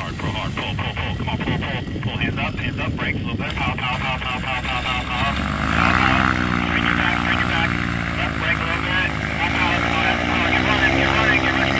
hard, pull hard, pull, pull, pull. Come on, pull, hands up, brakes a little bit. Pow, pow, pow, pow, pow, pow, pow, pow. Pow, pow. Straighten your back. Left brake a little bit. Pow, pow, pow, pow. Get running, get running.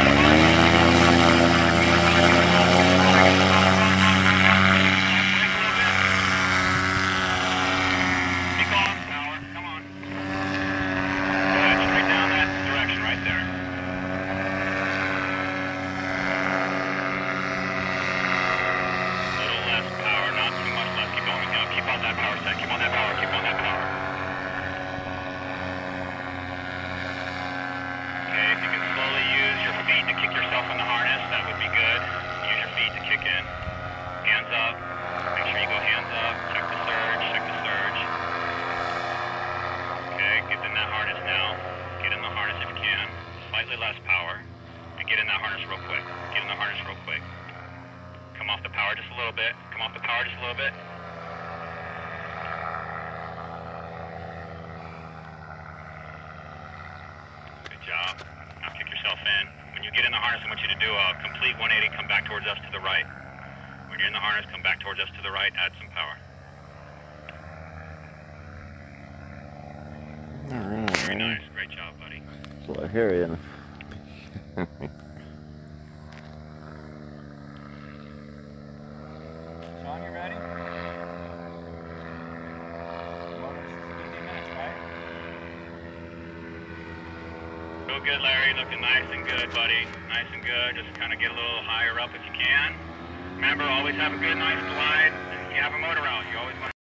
Less power and get in that harness real quick. Come off the power just a little bit. Good job. Now kick yourself in. When you get in the harness, I want you to do a complete 180, come back towards us to the right. When you're in the harness, come back towards us to the right, add some power. All right. Very nice. Great job, buddy. So I hear you. Sean, you ready? Motor's 15 minutes, right? Real good, Larry. Looking nice and good, buddy. Nice and good. Just kind of get a little higher up if you can. Remember, always have a good, nice glide. You have a motor out. You always want